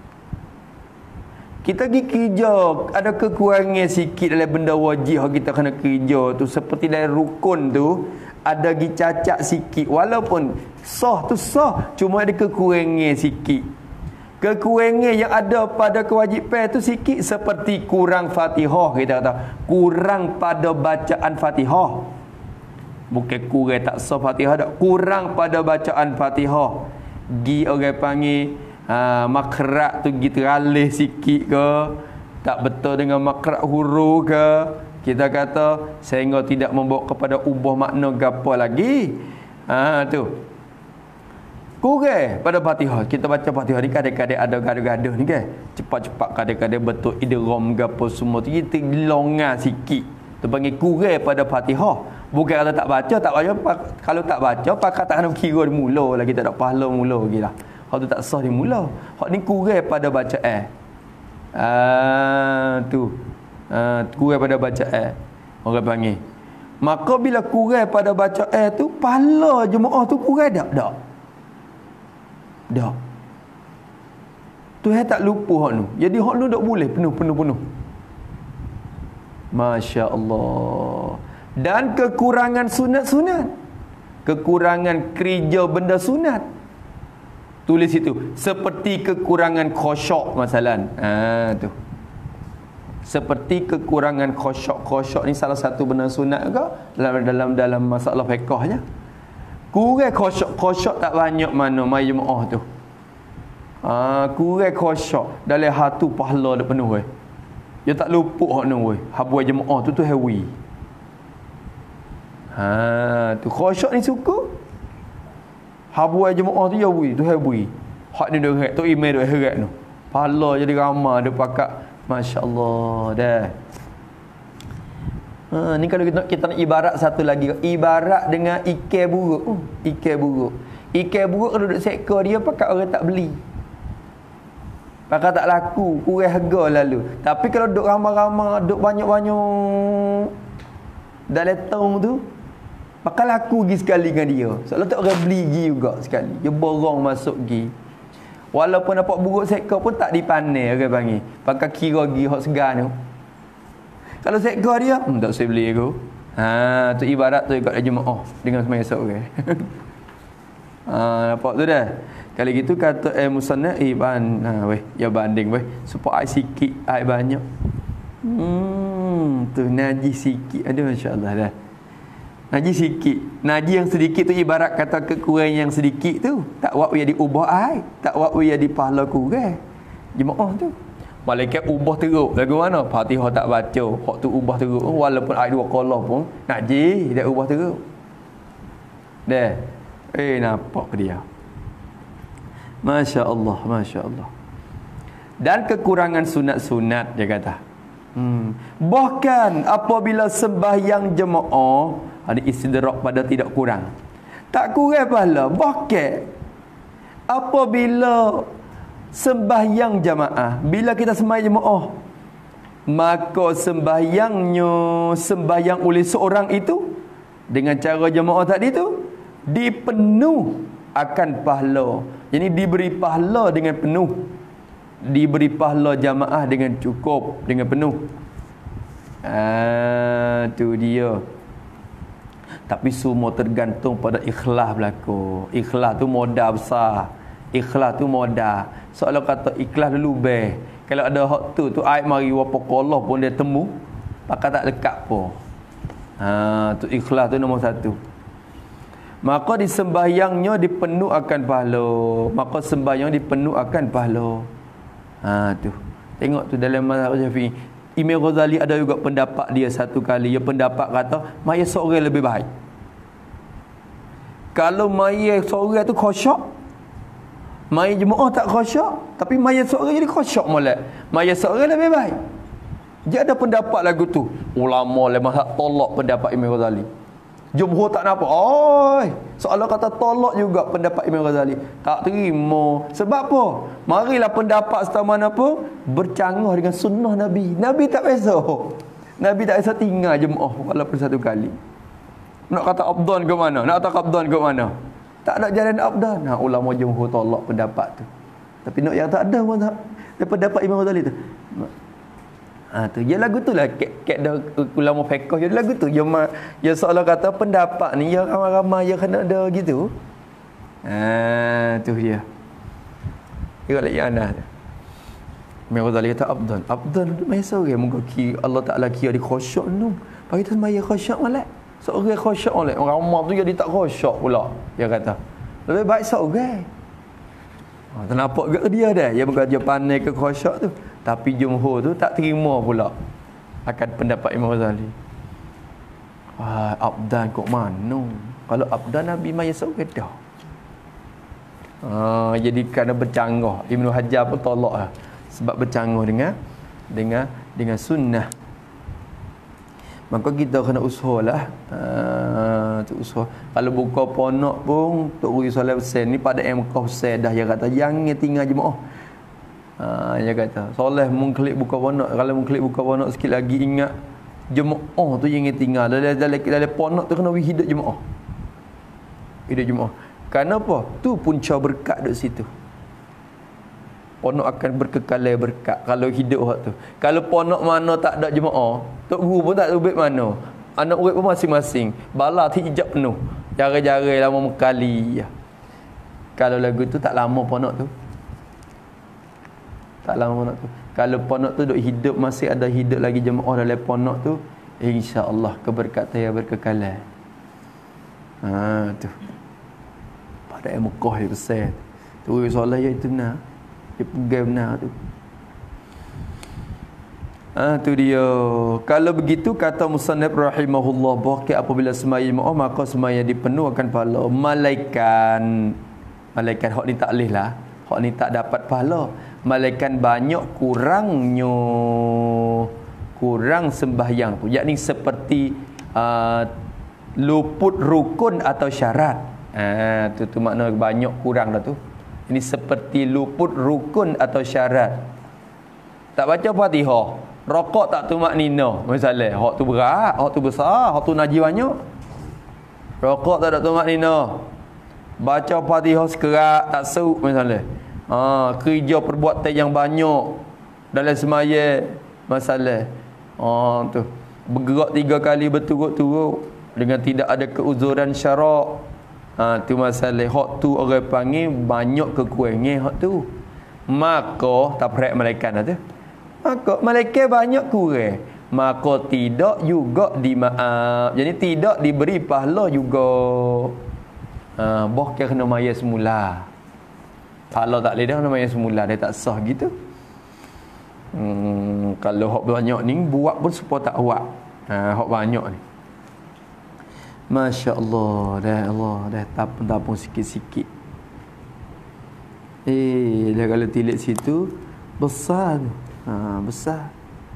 Kita pergi kerja, ada kekurangan sikit dalam benda wajib yang kita kena kerja tu. Seperti dalam rukun tu, ada pergi cacat sikit. Walaupun sah tu sah, cuma ada kekurangan sikit. Kekurangan yang ada pada kewajipan tu sikit. Seperti kurang Fatihah, kita kata. Kurang pada bacaan Fatihah. Bukan kurang tak sah Fatihah tak. Kurang pada bacaan Fatihah. Gi orang panggil Ha, makrak tu gitu ralih sikit ke, tak betul dengan makrak huruf ke, kita kata sehingga tidak membawa kepada ubah makna gapo lagi. Ha tu. Kurang pada Fatihah. Kita baca Fatihah ni kadang-kadang ada gaduh-gaduh ni kan. Cepat-cepat kadang-kadang betul idgham gapo semua tu kita longan sikit. Tu panggil kurang pada Fatihah. Bukan kalau tak baca, tak baca kalau tak baca pakat tak kena kira mula lagi, tak ada pahala mula lagi lah. Hak tu tak sah di mula. Hak ni kurang pada bacaan. Ah tu. Ah kurang pada bacaan. Orang panggil. Maka bila kurang pada baca eh tu, pahala jemaah tu kurang tak? Tak. Tak. Tuhan tak lupa hak nu. Jadi hak nu tak boleh penuh-penuh-penuh. Masya-Allah. Dan kekurangan sunat-sunat. Kekurangan kerja benda sunat. Tulis itu. Seperti kekurangan khusyuk masalan. Ha tu. Seperti kekurangan khusyuk. Khusyuk ni salah satu benda sunat ke dalam dalam dalam masalah fiqh je. Kurang khusyuk, khusyuk tak banyak mana mai jemaah tu. Ah, ha, kurang khusyuk dalam hatu pahala dak penuh weh. Dia tak lupa hak nu weh. Habuai jemaah tu tu hewi. Ha, tu khusyuk ni suka. Habuai jemaah tu ya wi, tu hewi. Hak ni dak tu email dak heret tu. Pahala jadi ramai dak pakak. Masya-Allah dah. Ha, ni kalau kita, kita nak ibarat satu lagi, ibarat dengan ikan buruk. Uh, ikan buruk. Ikan buruk kalau duduk sekor dia pakat orang tak beli. Pakat tak laku, kurang harga lalu. Tapi kalau duduk ramai-ramai, duduk banyak-banyak dalam tong tu, pakat laku gi sekali dengan dia. Soalnya tak orang beli gi juga sekali. Dia borong masuk gi. Walaupun dapat buruk sekor pun tak dipanai orang panggil. Pakai kira gi hok segar tu. Kalau sekor dia, hmm, tak saya beli aku. Ha, tu ibarat tu ikut jemaah dengan semaya seorang. Ha, nampak tu dah. Kalau gitu kata eh musannaf eh ban ha weh, ya banding weh. Supaya ai sikit, ai banyak. Hmm, tu najis sikit. Aduh masya-Allah dah. Najis sikit. Najis yang sedikit tu ibarat kata kekurangan yang sedikit tu. Tak wak dia diubah ai, tak wak dia di pahala kurang. Jemaah tu. Malaikat ubah teruk. Lagu mana? Fatihah tak baca, hak tu ubah teruk. Walaupun ayat dua qalah pun najis, dia ubah teruk. Dah. Eh nampak dia. Masya-Allah, masya-Allah. Dan kekurangan sunat-sunat dia kata. Hmm. Bahkan apabila sembahyang jemaah ada istidrak pada tidak kurang. Tak kurang pahala. Bahkan apabila sembahyang jemaah, bila kita sembahyang jemaah, maka sembahyangnya sembahyang oleh seorang itu dengan cara jemaah tadi tu dipenuh akan pahala. Jadi diberi pahala dengan penuh. Diberi pahala jemaah dengan cukup, dengan penuh. Ah, tu dia. Tapi semua tergantung pada ikhlas berlaku. Ikhlas tu modal besar. Ikhlas tu modal. Soalan kata ikhlas dulu beh. Kalau ada hak tu tu aib mari wapa kolah pun dia temu, pakai tak lekat pun. Ha, tu ikhlas tu nombor satu. Maka di sembahyangnya dipenuh akan pahala. Maka sembahyang dipenuh akan pahala. Ha tu. Tengok tu dalam mazhab Syafi'i. Imam Ghazali ada juga pendapat dia satu kali. Dia pendapat kata mayat seorang lebih baik. Kalau mayat seorang tu khusyuk, mayat jemaah tak khusyuk, tapi mayat seorang jadi khusyuk molek. Mayat seorang lebih baik. Dia ada pendapat lagu tu. Ulama le mazhab tolak pendapat Imam Ghazali. Jumhur tak nampak. Oi, soalan kata tolak juga pendapat Imam Ghazali. Tak terima. Sebab apa? Marilah pendapat serta mana pun bercanggah dengan sunnah Nabi. Nabi tak biasa. Nabi tak biasa tinggal jemaah walaupun satu kali. Nak kata abdan ke mana? Nak kata abdan ke mana? Tak ada jalan abdan. Nah, ulama jumhur tolak pendapat tu. Tapi nak yang tak ada pun tak. Pendapat Imam Ghazali tu. Ha tu dia lagu tu lah kek kek dah ulama fiqh dia lagu tu dia dia seolah kata pendapat ni ya ramai-ramai ya kena ada gitu. Ha tu dia. Dia lagi anas. Imam Ghazali kata abdan. Abdan mai seorang muka ki Allah Taala kira di khusyuk tu. Bagi tu semaya khusyuk molek. Seorang khusyuk molek. Orang ramai tu jadi tak khusyuk pula. Dia kata. Lebih baik seorang. Ha tak nampak ke dia dah. Dia bukan dia pandai ke khusyuk tu. Tapi jumhur tu tak terima pula akan pendapat Imam Ghazali. Wah, abdan kok mana? Kalau abdan Nabi maya seorang dah. Ah, jadi kerana bercanggah. Ibnu Hajar pun tolak lah. Sebab bercanggah dengan dengan dengan sunnah. Maka kita kena usahalah. Ah, tu usaha. Kalau buka ponok pun Tok Guru Soleh Hussein ni pada M K Hussein dah dia kata jangan tinggal jemaah. Ha, dia kata soleh mengklik buka ponok, kalau mengklik buka ponok sikit lagi ingat Jemaah tu jangan tinggal. Dalam dalam dalam ponok tu kena hidup jemaah. Hidup jemaah. Kenapa? Tu punca berkat dekat situ. Ponok akan berkekalan berkat kalau hidup hak tu. Kalau ponok mana tak ada jemaah, tok guru pun tak tahu baik mana. Anak murid pun masing-masing. Bala hijab penuh. Jari-jari lama mekali. Kalau lagu tu tak lama ponok tu. Tak lama ponok tu. Kalau ponok tu duk hidup, masih ada hidup lagi jemaah dalam ponok tu, insya-Allah keberkatan yang berkekalan. Ha tu. Pada Mekah dia besar. Tu solat ya itu benar. Dia pegang benar tu. Ah tu dia. Kalau begitu kata musannif rahimahullah, bahkan apabila sembahyang jemaah maka sembahyang dipenuhkan pahala. Malaikat malaikat hak ni tak leh lah. Hak ni tak dapat pahala. Malaikat banyak kurangnya kurang sembahyang tu. Yakni seperti uh, luput rukun atau syarat. Ah tu tu makna banyak kurang dah tu. Ini seperti luput rukun atau syarat. Tak baca Fatihah, rokok tak tumak nina, misalnya hak tu berat, hak tu besar, hak tu najis banyak. Rokok tak ada tumak nina. Baca Fatihah sekerat tak seuk misalnya. Ha, kerja perbuatan yang banyak dalam semaya masalah. Ha tu. Bergerak tiga kali berturut-turut dengan tidak ada keuzuran syarak. Ha tu masalah. Hak tu orang panggil banyak kekurangan hak tu. Maka tak perak malaikat dah tu. Maka malaikat banyak kurang, maka tidak juga dimaaf. Jadi tidak diberi pahala juga. Ha bahkan kena maya semula. Pahala tak boleh dah kena maya semula, dia tak sah gitu. Hmm, kalau hak banyak ni buat pun supaya tak buat. Ha hak banyak ni. Masya-Allah, dah Allah dah tapung-tapung sikit-sikit. Eh, dah kalau tilik situ besar tu. Ha, besar.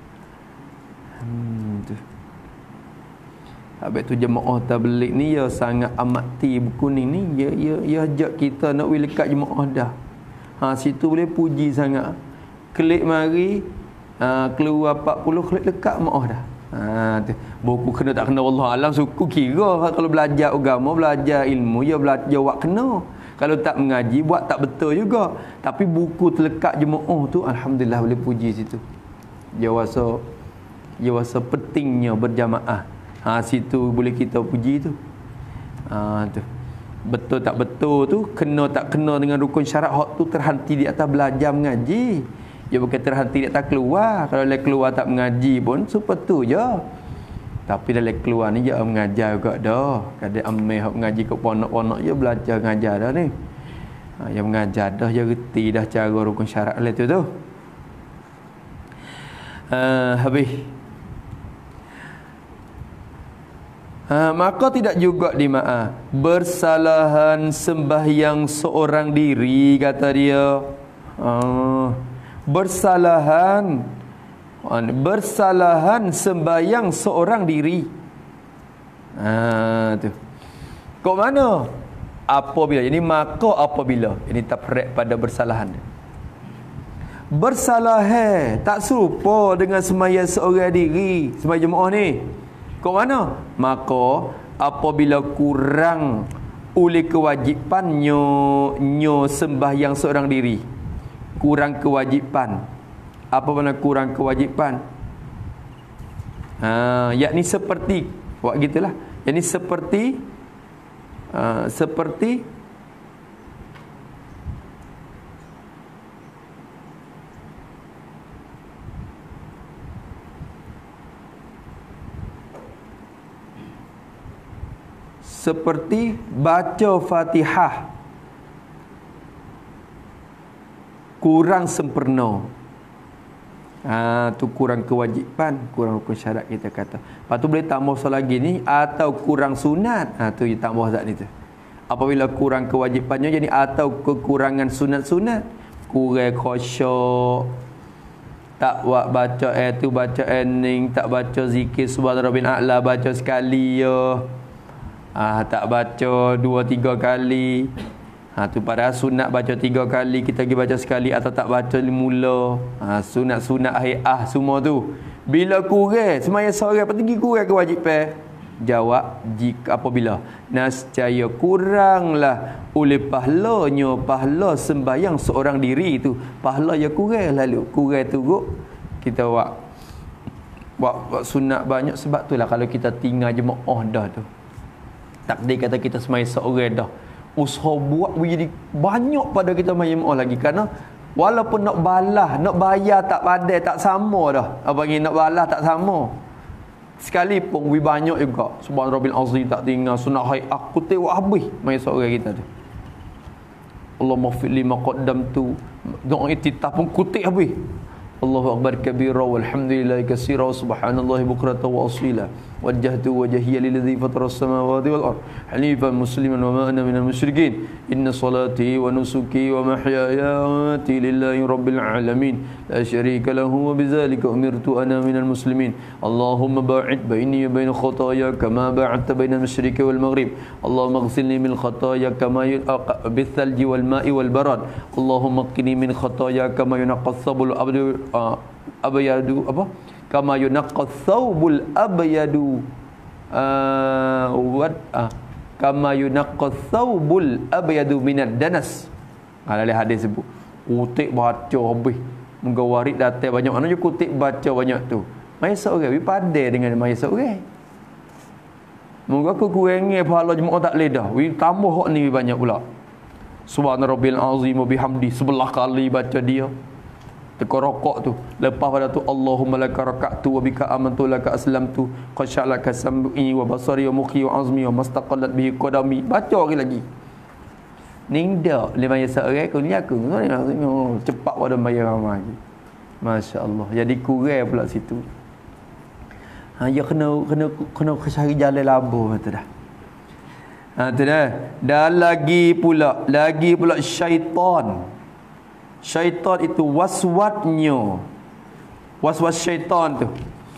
Hmm tu. Habis tu jemaah tabligh ni ya sangat amat ti buku ni ni ya ya ya ajak kita nak wi lekat jemaah dah. Ha situ boleh puji sangat. Klik mari ha, keluar empat puluh klik lekat jemaah dah. Ha tu. Buku kena tak kena Allah alam suku kira kalau belajar agama, belajar ilmu ya belajar wak kena. Kalau tak mengaji buat tak betul juga. Tapi buku terlekat jemaah tu alhamdulillah boleh puji situ. Dia rasa dia rasa pentingnya berjamaah. Ha situ boleh kita puji tu. Ha tu. Betul tak betul tu, kena tak kena dengan rukun syarat hak tu terhenti di atas belajar mengaji. Dia bukan terhenti di atas keluar. Kalau dia keluar tak mengaji pun seperti je. Tapi dalam keluar ni dia mengajar juga dah. Kadang amai hak mengaji kat ponok-ponok je belajar mengajar dah ni. Ha yang mengajar dah, dia reti dah cara rukun syarat lah tu tu. Uh, habis. Ha, maka tidak juga dimaaf bersalahan sembahyang seorang diri, kata dia. Uh, bersalahan bersalahan sembahyang seorang diri. Ha tu. Kok mana? Apabila ini maka apabila ini terperek pada bersalahan. Bersalah eh, tak serupa dengan sembahyang seorang diri, sembahyang jemaah ni. Kok mana? Maka apabila kurang oleh kewajipannya nyo sembahyang seorang diri. Kurang kewajipan. Apa makna kurang kewajipan? Ha, yakni seperti buat gitulah. Yakni seperti uh, seperti seperti baca Fatihah kurang sempurna. Ha, tu kurang kewajipan, kurang rukun syarat kita kata. Lepas tu boleh tambah lagi ni atau kurang sunat. Ha tu dia tambah zat ni tu. Apabila kurang kewajipannya jadi atau kekurangan sunat-sunat, kurang khusyuk, tak buat baca eh tu baca ending, tak baca zikir subhana rabbil a'la baca sekali ya. Ah tak baca dua tiga kali. Ha tu pada sunat baca tiga kali, kita pergi baca sekali atau tak baca mula. Ha sunat-sunat hayah semua tu Bila kurang sembahyang seorang apa tinggi kurang kewajipan? Jawab, jika apabila nescaya kuranglah oleh pahalanya pahala sembahyang seorang diri itu, pahala ya kurang lalu kurang teruk kita buat buat, buat sunat banyak. Sebab itulah kalau kita tinggal jemaah dah tu, takdir kata kita sembahyang seorang dah, usaha buat jadi banyak pada kita sembahyang jemaah lagi. Kerana walaupun nak balas, nak bayar tak padai, tak sama dah. Apa ni nak balas tak sama. Sekalipun we banyak juga. Subhanallah azim tak tinggal sunat haid. Aku tengok habis mai seorang kita tu. Allahumma fir li ma qaddamtu. Doa iftitah pun kutip habis. Allahu akbar kabira walhamdulillahi katsira subhanallahi bukratan wa asila. Wajjahtu wajhiya lilladzi fatara as-samawati wal ardh hanifan musliman wa ma ana minal musyrikin. Inna salati wa nusuki wa mahyaya wa mamati lillahi rabbil alamin la syarika lahu wa bidzalika umirtu ana minal muslimin. Allahumma ba'id baini wa bain khataaya kama ba'adta bainal masyriqi wal maghrib. Allahumma ighsilni min khataaya kama yunqqa bithalji wal ma'i wal barad. Allahumma qini min khataaya kama yunqqa thawbul abdu abyadu apa? Kama yunqqa thawbul abyadu uh, what uh, kama yunqqa thawbul abyadu minad danas. Ada ha, hadis sebut kutip baca habis menggawarit datang banyak mana je kutip baca banyak tu. Mai seorang we pandai dengan mai seorang. Moga aku kurangnya pahala jemaah tak ledah. We tambah hak ni banyak pula. Subhanarabbil azim wa bihamdi sebelah kali baca dia. Teka rokok tu. Lepas pada tu Allahumma laka raka'tu wa bika amantu laka aslamtu qad sya'laka sam'i wa basari wa mukhi wa azmi wa mastaqallat bihi qadami. Baca lagi lagi. Ning dak le bayar seorang aku ni aku. Cepat pada bayar ramai. Masya-Allah. Jadi kurang pula situ. Ha ya kena kena kena cari jalan labuh betul dah. Ha tu dah. Dan lagi pula, lagi pula syaitan. Syaitan itu waswatnya. Waswas syaitan tu.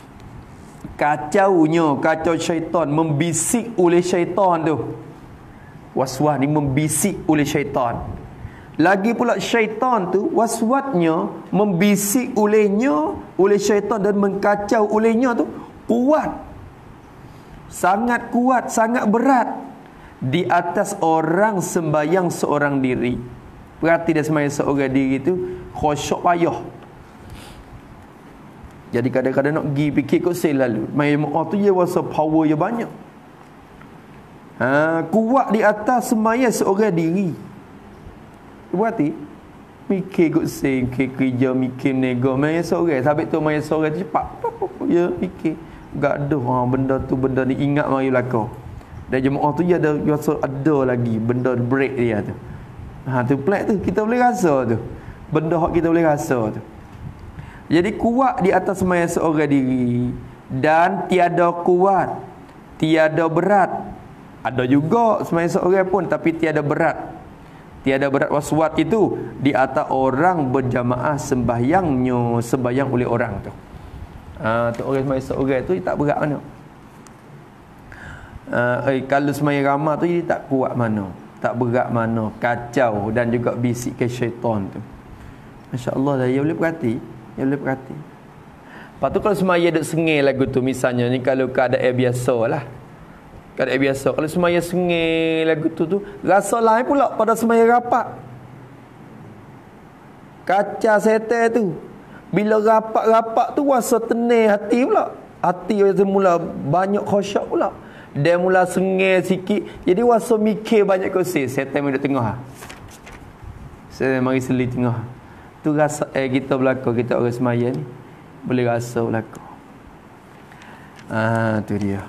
Kacaunya, kacau syaitan, membisik oleh syaitan tu. Waswas ni membisik oleh syaitan. Lagi pula syaitan tu waswatnya, membisik olehnya, oleh syaitan dan mengkacau olehnya tu kuat. Sangat kuat, sangat berat di atas orang sembahyang seorang diri. Berarti dia sembahyang seorang diri tu khusyuk payah. Jadi kadang-kadang nak pergi fikir kot sel lalu. Mai maaf tu dia rasa power dia banyak. Ha, kuat di atas sembahyang seorang diri. Berarti mikir kot sel, mikir kerja, mikir nego, mai seorang. Sampai tu mai seorang tu cepat. Ya fikir. Gaduh ha, benda tu benda ni ingat mari belaka. Dan jemaah tu dia ada rasa ada lagi benda break dia tu. Ha tu pelik tu kita boleh rasa tu. Benda hak kita boleh rasa tu. Jadi kuat di atas sembahyang seorang diri dan tiada kuat, tiada berat. Ada juga sembahyang seorang pun tapi tiada berat. Tiada berat waswat itu di atas orang berjamaah sembahyangnya sembahyang oleh orang tu. Ha tu orang sembahyang seorang tu tak berat mana. Ha, eh, kalau sembahyang ramai tu dia tak kuat mana. Tak berat mana, kacau dan juga bisik ke syaitan tu. Masya-Allah dah, dia boleh perhati, dia boleh perhati. Lepas tu kalau semaya duk sengih lagu tu misalnya ni kalau keadaan biasalah. Keadaan biasa. Kalau semaya sengih lagu tu tu rasa lain pula pada semaya rapat. Kacau setan tu. Bila rapat-rapat tu rasa tenang hati pula. Hati dia mula banyak khusyuk pula. Dia mula sengih sikit. Jadi rasa mikir banyak kursi. Setan duduk tengah. Saya mari seli tengah. Tu rasa eh kita berlaku. Kita orang semaya ni. Boleh rasa berlaku. Ah, tu dia.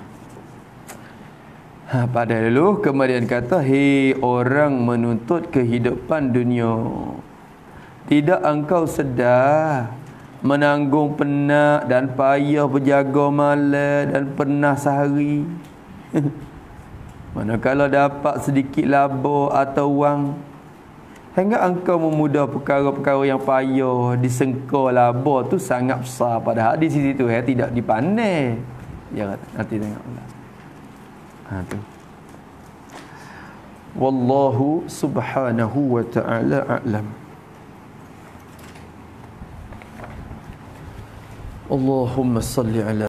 Ha, pada dulu kemudian kata, hei orang menuntut kehidupan dunia. Tidak engkau sedar menanggung penat dan payah berjaga malam dan penat sehari. Manakala dapat sedikit laba atau wang, hingga engkau memudah perkara-perkara yang payah, disengkau laba tu sangat besar. Padahal di sisi tu ya, tidak dipandai. Ya, nanti tengok pula. Ha tu. Wallahu subhanahu wa ta'ala a'lam. Allahumma salli ala